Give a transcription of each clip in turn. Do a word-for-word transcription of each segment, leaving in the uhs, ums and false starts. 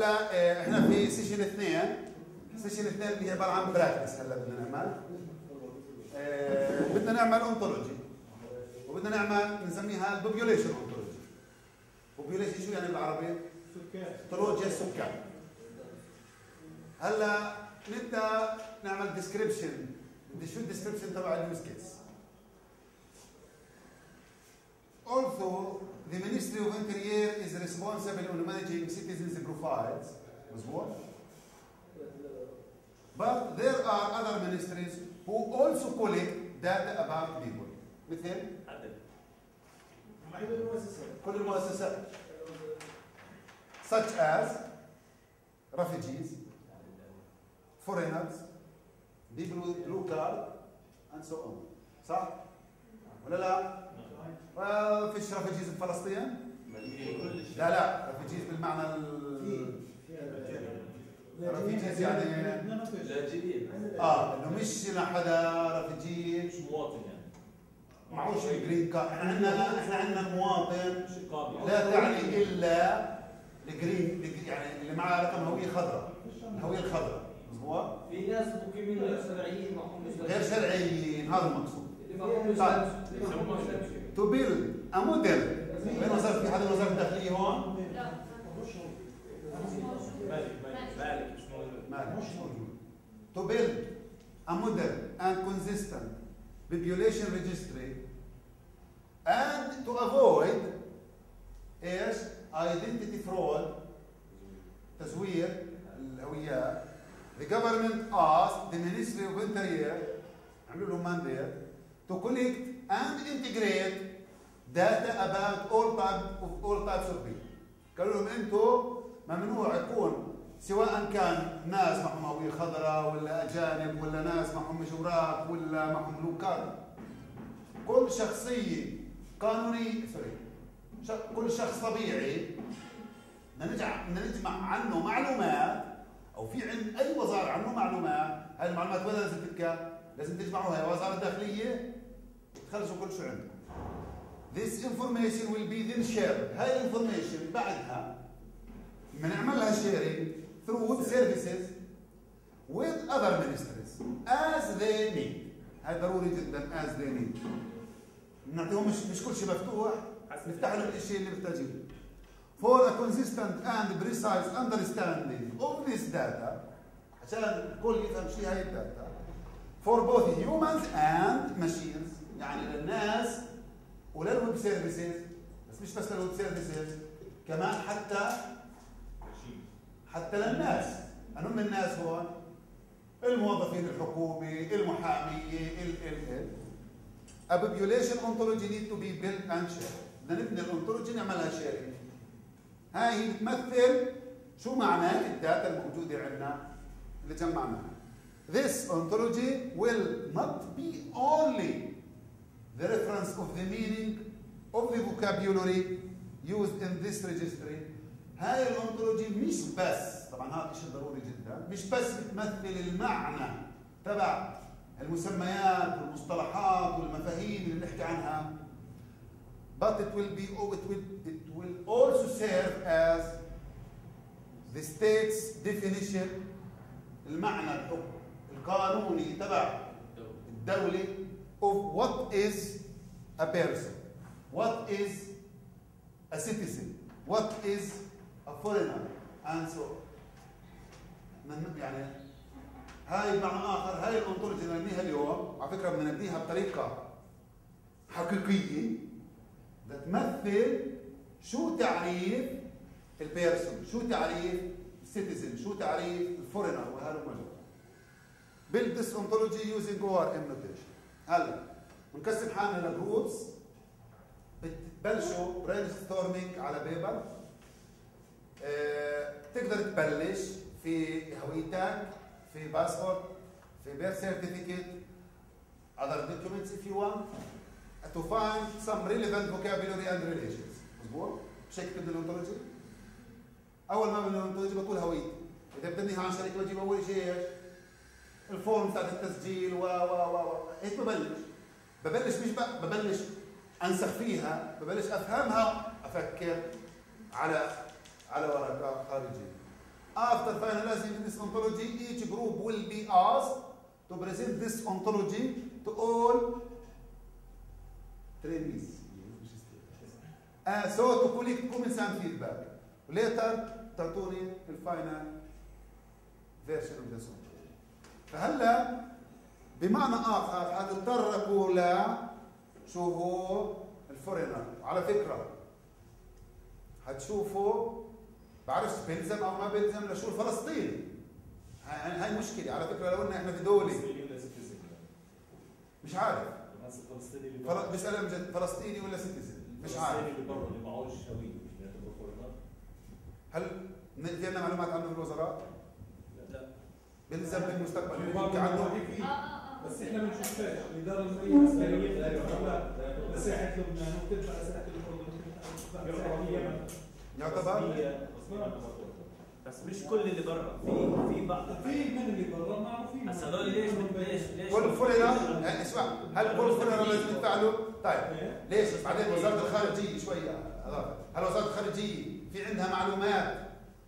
هلا اه احنا في سيشن اثنين، سيشن اثنين اللي هي عباره عن براكتس. هلا بدنا نعمل اه بدنا نعمل اونتولوجي، وبدنا نعمل بنسميها البوبيوليشن اونتولوجي. بوبيوليشن شو يعني بالعربي؟ سكان. اونتولوجيا السكان. هلا نبدا نعمل ديسكريبشن. بدي شو الديسكريبشن تبع اليوز كيس. Also, the Ministry of Interior is responsible on managing citizens' profiles. مظبوط؟ But there are other ministries who also collect data about people. مثل؟ كل المؤسسات. Such as refugees, foreigners, people with blue card, and so on. صح؟ ولا لا؟ well, فيش ريفوجيز بفلسطين؟ لا لا، ريفوجيز بالمعنى ال ريفوجيز يعني لاجئين. اه انه مش لحدا ريفوجي مش مواطن يعني. معهوش الجرين كارد. احنا عندنا احنا عندنا مواطن قابل. لا تعني الا الجرين، يعني اللي معاه رقم هويه خضراء، الهويه الخضراء. مظبوط؟ في ناس مقيمين غير شرعيين معهم غير شرعيين، هذا المقصود. اللي معهم طيب to build a model. وين وصلت؟ في حدا وزارة الداخلية هون؟ لا مالك مالك مش موجود. مالك مش موجود. To build a model and consistent population registry and to avoid ايش؟ identity fraud، تزوير الهويات. The government asked the Ministry of Interior، عملوا له mandate to collect and integrate data about all types of all types of people. قالوا لهم انتم ممنوع يكون سواء كان ناس معهم هويه خضراء ولا اجانب ولا ناس معهم مجورات ولا معهم بلو كارد. كل شخصيه قانونيه سوري كل شخص طبيعي بدنا نجمع بدنا نجمع عنه معلومات، او في عند اي وزاره عنه معلومات. هاي المعلومات وين لازم تتكا؟ لازم تجمعوها يا وزاره الداخليه تخلصوا كل شو عندكم. This information will be then shared. هاي الانفورميشن بعدها بنعملها sharing through services with other ministries as they need. هاي ضروري جدا as they need. بنعطيهم مش مش كل شيء مفتوح، نفتح لهم الشيء اللي محتاجينه. For a consistent and precise understanding of this data، عشان الكل يفهم شيء هاي الداتا. For both humans and machines، يعني للناس وللويب سيرفيسز، بس مش بس للويب سيرفيسز، كمان حتى حتى للناس. من هم الناس هون؟ الموظفين الحكومي، المحاميه، ال ال ال A population ontology need to be built and shared. بدنا نبني الانتولوجي نعملها شيرنج. هاي هي بتمثل شو معنى الداتا الموجوده عندنا اللي جمعناها. This ontology will not be only the reference of the meaning of the vocabulary used in this registry. هاي الانتولوجي مش بس، طبعا هذا شيء ضروري جدا، مش بس بتمثل المعنى تبع المسميات والمصطلحات والمفاهيم اللي بنحكي عنها، but it will be it will it will also serve as the state's definition، المعنى القانوني تبع الدولة of what is a person, what is a citizen, what is a foreigner, and so on. يعني هاي بمعنى آخر هاي الأنطولوجيا اللي نبنيها اليوم، على فكرة بدنا نبنيها بطريقة حقيقية بتمثل شو تعريف البيرسون، شو تعريف السيتيزن، شو تعريف الفورينر وهذا الموضوع. Build this ontology using O R M notation. هلا بنقسم حالنا لجروبس، بتبلشوا برين ستورمينج على بيبر. أه تقدر تبلش في هويتك، في باسبورت، في بيرث سيرتيفيكت، other documents if you want to find some relevant vocabulary and relations. مظبوط؟ مش هيك تبدا الانتولوجي؟ اول ما ببدا الانتولوجي بقول هويتي. اذا ببنيها عن شركه بجيب اول شيء ايش؟ الفورم تاعت التسجيل و و و هيك ببلش. ببلش مش ببلش انسخ فيها، ببلش افهمها، افكر على على ورقه خارجيه. After finalizing this ontology, each group will be asked to present this ontology to all trainees. Uh, so to collect comments and feedback. Later, تعطوني الفاينل فيرجن اوف ذا ontology. فهلا بمعنى اخر حتتطرقوا ل شو هو الفورينر. على فكره حتشوفوا بعرفش بيلزم او ما بيلزم لشو الفلسطيني. هاي هاي مشكله على فكره. لو قلنا احنا في دوله مش عارف فل... بيسألها بجد فلسطيني ولا سيتيزن مش عارف. اللي برا اللي معهوش هويه مش بيعتبروا فورنر. هل في عندنا معلومات عنه في الوزارات؟ لا بيلزم بالمستقبل يحكي عنه. بس احنا ما بنشوفهاش. الاداره الماليه العسكريه مساحه لبنان وبتدفع مساحه الاردن يعتبر بس مش كل اللي برا، في في بعض في من اللي برا معروفين. بس هذول ليش ليش ليش كل فورينر يعني اسمع، هل كل فورينر لازم يدفع له؟ طيب ليش؟ بعدين وزاره الخارجيه شويه اضافه، هل وزاره الخارجيه في عندها معلومات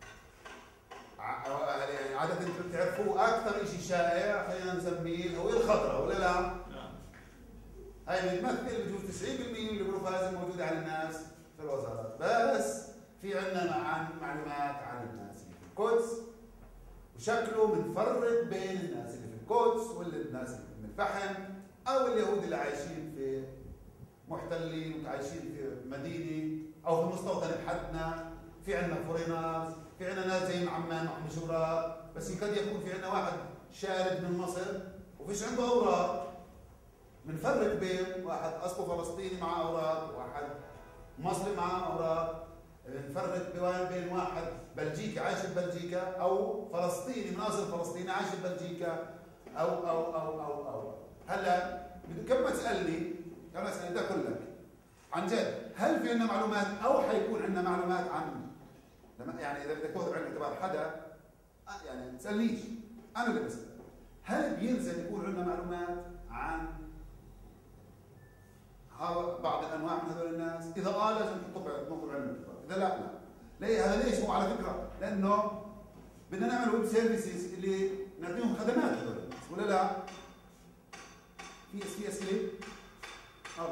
يعني عاده انتم بتعرفوه اكثر شيء شائع خلينا نسميه الهويه الخضراء ولا لا؟ نعم. هاي بتمثل بجوز تسعين بالمئة من البروفايلز الموجوده على الناس في الوزارات، بس في عندنا عن معلومات عن الناس اللي في القدس وشكله بنفرق بين الناس اللي في القدس واللي الناس اللي في الفحم او اليهود اللي عايشين في محتلين وعايشين في مدينه او في مستوطن بحدنا. في عندنا فورينرز، في عندنا ناس زي عمان ومشورات، بس قد يكون في عندنا واحد شارد من مصر وفيش عنده اوراق. بنفرق بين واحد اصله فلسطيني معه اوراق وواحد مصري معه اوراق. بنفرق بين واحد بلجيكي عايش ببلجيكا او فلسطيني من اصل فلسطيني عايش ببلجيكا او او او او او هلا كم ما تسالني كم ما تسالني بدي اقول لك عن جد هل في عندنا معلومات او حيكون عندنا معلومات عن لما يعني اذا بدك تاخذ بعين الاعتبار حدا يعني ما تسالنيش انا اللي بسال هل بيلزم يكون عندنا معلومات عن بعض الانواع من هذول الناس؟ اذا اه لازم نحطه بعين الاعتبار، اذا لا لا. ليه هذا ليش؟ هو على فكره لانه بدنا نعمل ويب سيرفيسز اللي نعطيهم خدمات هذول ولا لا؟ في في اسئله؟ اه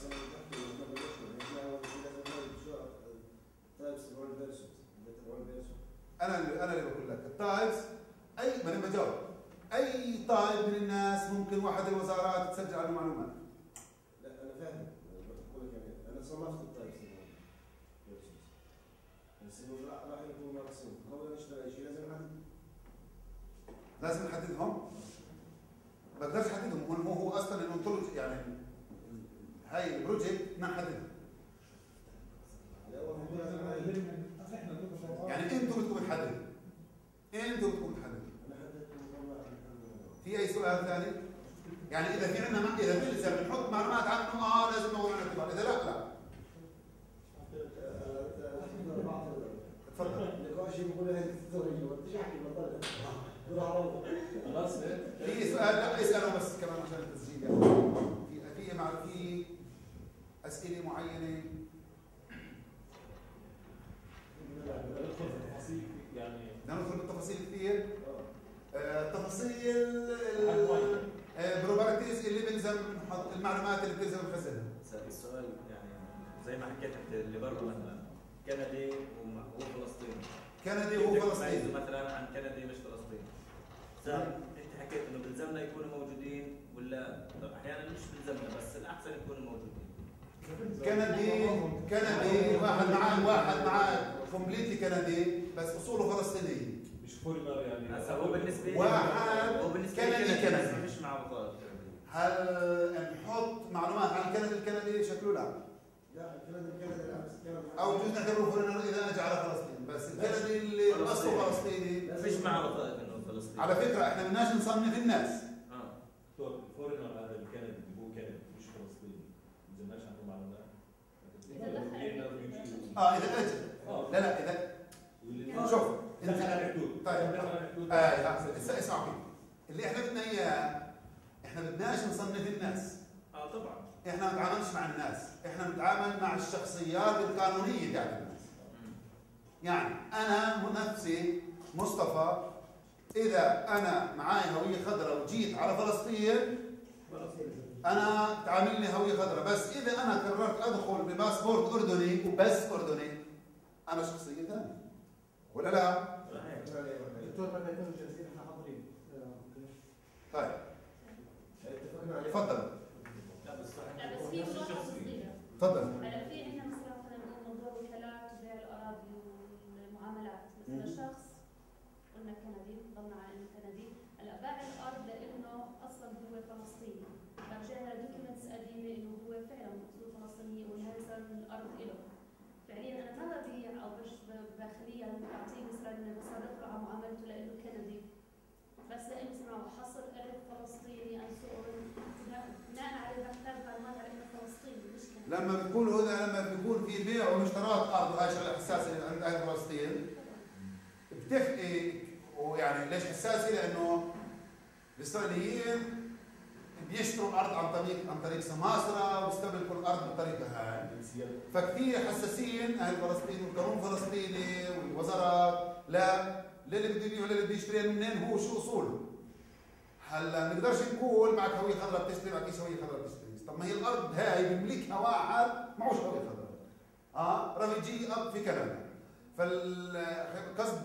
انا اللي انا اللي بقول لك التايبس اي ما انا بجاوب اي تايب من الناس ممكن واحد الوزارات تسجل عنه معلومات. لا انا فاهم بقول لك يعني انا صنفت التايبس بس الوزراء راح يكونوا ناقصين قبل ما نشتغل اي شيء لازم نحدد لازم نحددهم. ما بقدرش احددهم هو هو اصلا الانتولوجي يعني هاي البروجكت بدنا نحددها. يعني انتم بدكم تحددوا انتم بدكم تحددوا. في اي سؤال ثاني؟ يعني اذا في عندنا اذا بنلزم بنحط معلومات عنه اه لازم ناخذ عن الاعتبار، اذا لا لا. تفضل. النقاش يقول هذه التدريج وانت احكي بطلت. خلاص في سؤال لا اساله بس كمان عشان التسجيل يعني. في في مع في اسئله معينه ندخل في تفاصيل يعني ندخل بالتفاصيل كثير. تفاصيل البروبرتيز اللي بيلزم نحط المعلومات اللي بيلزم نخزنها. السؤال يعني زي ما حكيت انت اللي برا مثلا كندي وفلسطيني. كندي وفلسطيني مثلا عن كندي مش فلسطيني. انت حكيت انه بيلزمنا يكونوا موجودين ولا احيانا مش بيلزمنا بس الاحسن يكونوا موجودين. كندي كندي واحد معاه واحد معاه كومبليتلي كندي بس اصوله فلسطينيه. مش فورينر يعني. هسا هو بالنسبه لي واحد هو بالنسبه كندي كندي مش مع بطاقه. هل نحط معلومات عن الكندي الكندي شكله لا. لا الكندي الكندي لا او بجوز نعتبره فورينر اذا اجى على فلسطين بس الكندي اللي اصله فلسطيني مش مع بطاقه انه فلسطيني. على فكره احنا بدناش نصنف الناس. اه الفورينر هذا الكندي اللي هو كندي مش فلسطيني ما بنزلناش عنه معلومات. اه اذا اجى لا لا اذا شوف انت طيب اه اسمعوا فيه اللي احنا بدنا اياه احنا بدناش نصنف الناس. اه طبعا احنا ما نتعاملش مع الناس، احنا بنتعامل مع الشخصيات القانونيه تاعت الناس. يعني انا نفسي مصطفى اذا انا معي هويه خضراء وجيت على فلسطين انا تعاملني هويه خضراء، بس اذا انا قررت ادخل بباسبورت اردني وبس اردني انا شخصيه ثانيه ولا لا؟ دكتور بدنا يكون جاهزين احنا حاضرين. طيب اتفقنا عليه. تفضل. لا بس في ملاحظه صغيره. تفضل. هلا في عندنا مثلا خلينا نقول موضوع وكالات وبيع الاراضي والمعاملات، مثلا شخص قلنا كندي ضمن على انه كندي، هلا باع الارض لانه اصلا هو فلسطيني، رجعنا دوكيومنتس قديمه انه هو فعلا اصول فلسطينيه وهذا الارض له. فعليا انا ما ببيع او بش داخليا بعطيه مثلا بصادق له على معاملته لانه كندي، بس لانه سمعوا حصر ارث فلسطيني بناء عليه بحتاج معلومات على انه فلسطيني مش كندي. لما بيكون هنا لما بيكون في بيع واشتراط ارض، وهي شغله حساسه عند اهل فلسطين بتخلي، ويعني ليش حساسه؟ لانه الاسرائيليين بيشتروا الارض عن طريق عن طريق سماسره وبيستملكوا الارض بطريقه هاي، فكثير حساسين اهل فلسطين والقانون الفلسطيني والوزارات لا للي بده يبيع وللي بده يشتري منين هو شو اصوله. هلا ما نقدرش نقول معك هويه خضراء بتشتري معك هويه خضراء بتشتري، طب ما هي الارض هاي بيملكها واحد معوش هويه خضراء. اه رفيجي اب في كندا. فالقصد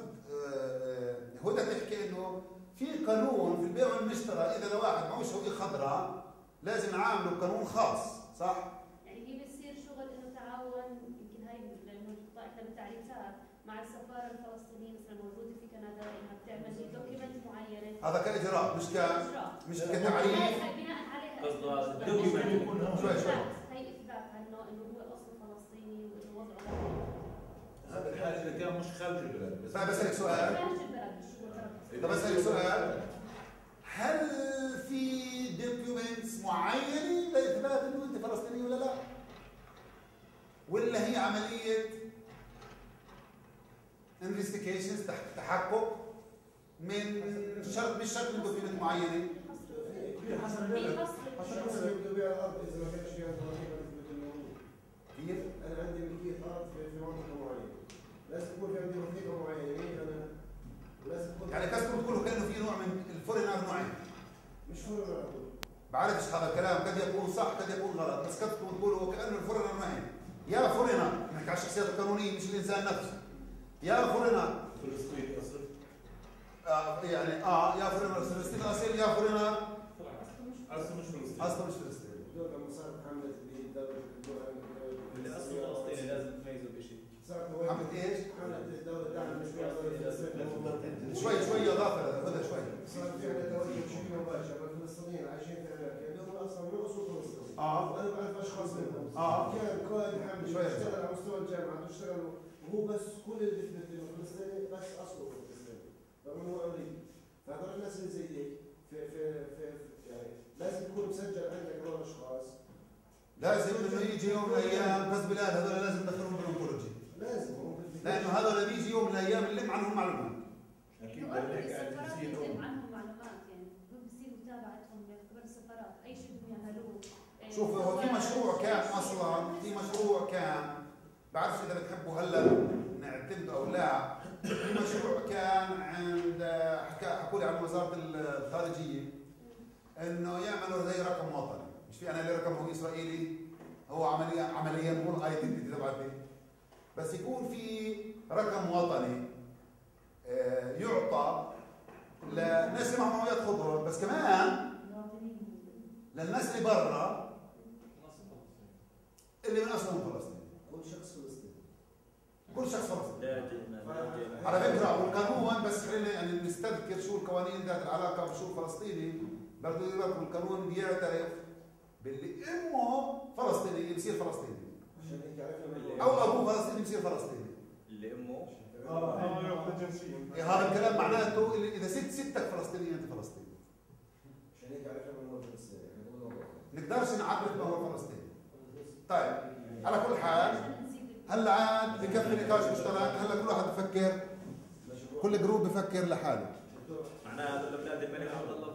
هدى تحكي انه في قانون في البيع والمشترى، اذا لواحد معوش هويه خضراء لازم نعامله بقانون خاص، صح؟ يعني هي بتصير شغل انه تعاون، يمكن هاي لانه احنا بالتعريفات مع السفاره الفلسطينيه مثلا موجوده في كندا انها بتعمل لي دوكيمنت معينه. هذا كاجراء مش ك مش كتعريف. بناء عليها قصده الدوكيمنت يكون شوي شوي. هي اثبات عنه انه هو اصله فلسطيني وانه وضعه هذا الحال اذا كان مش خارج البلد. بس طيب بسألك سؤال. خارج البلد مش طب بسألك سؤال، هل في دوكيومنتس معينه لاثبات انه انت فلسطيني ولا لا؟ ولا هي عمليه انفستيجيشنز تحقق من شرط مش شرط من دوكيومنت معينه؟ حسب في البلد. فصل حسب الشخص البلد. يبدو بيع الارض اذا ما كانش فيها ضريبه مثل الموجود. كيف؟ انا عندي ملكيه ارض في في منطقه معينه. لازم يكون في عندي وثيقه معينه مين انا، ولازم تكون يعني كاسكم تقولوا كانه في نوع من الفورينر نوعين. مش فرق على طول. بعرفش هذا الكلام قد يكون صح قد يكون غلط، بس كاسكم تقولوا وكانه الفورينر نوعين. يا فورينر نحكي على الشخصيات القانونيه مش الانسان نفسه. يا فورينر فلسطيني اصلا. آه يعني اه يا فورينر فلسطيني اصيل، يا فورينر اصلا مش فلسطيني. اصلا مش فلسطيني. دول لما صارت حمله الدوله اللي اصله فلسطيني لازم تميزه بشيء. صارت حمله ايش؟ حمله الدوله دعم مشروع فلسطين. شوي شوي اضافه هذا شوي. صار في عندنا توجه بشكل مباشر الفلسطينيين عايشين في امريكا اللي هم اصلا من اصول فلسطين. اه وانا بعرف اشخاص منهم. اه كان قائد حمله شوي. اشتغل على مستوى الجامعه اشتغل وهو بس كل اللي بيثبت انه فلسطيني بس اصله فلسطيني رغم انه امريكي. فهذول الناس اللي زي هيك في في في يعني لازم يكون مسجل عندك هذول الاشخاص. لازم انه يجي يوم من الايام بس بلاد هذول لازم ندخلهم بالانكولوجي، لازم هو لانه هذول بيجي يوم من الايام نلم عنهم معلومات. اكيد يؤكد هيك على السفارات الجنسيه بيتم الام. عنهم معلومات، يعني هو بصير متابعتهم من قبل السفارات اي شيء بدهم يعملوه. شوف هو في مشروع كان اصلا في مشروع كان بعرفش اذا بتحبوا هلا نعتمده او لا، في مشروع كان عند حكى حكوا لي عن وزاره الخارجيه انه يعملوا زي رقم وطني، مش في انا لي رقم هو اسرائيلي، هو عمليا عمليا هو الايدنتي تبعتي، بس يكون في رقم وطني آه، يعطى للناس اللي معهم هويات خضراء، بس كمان للناس اللي برا اللي من اصلهم فلسطين. كل شخص فلسطيني. كل شخص فلسطيني. لا جئنا على فكره والقانون بس خلينا يعني نستذكر شو القوانين ذات العلاقه بشو الفلسطيني، برضه يبقى القانون بيعترف باللي امه فلسطيني بصير فلسطيني. عشان هيك عرفنا او ابوه فلسطيني بصير فلسطيني. اللي امه اه اه ياخذ جنسيه. هذا الكلام معناته اللي اذا ست ستك فلسطيني انت فلسطيني. عشان هيك عرفنا من هو فلسطيني. نقدرش نعرف ما هو فلسطيني. طيب على كل حال هلا عاد بكفي نقاش مشترك، هلا كل واحد بفكر كل جروب بفكر لحاله. معناها هذول اولاد الملك عبد الله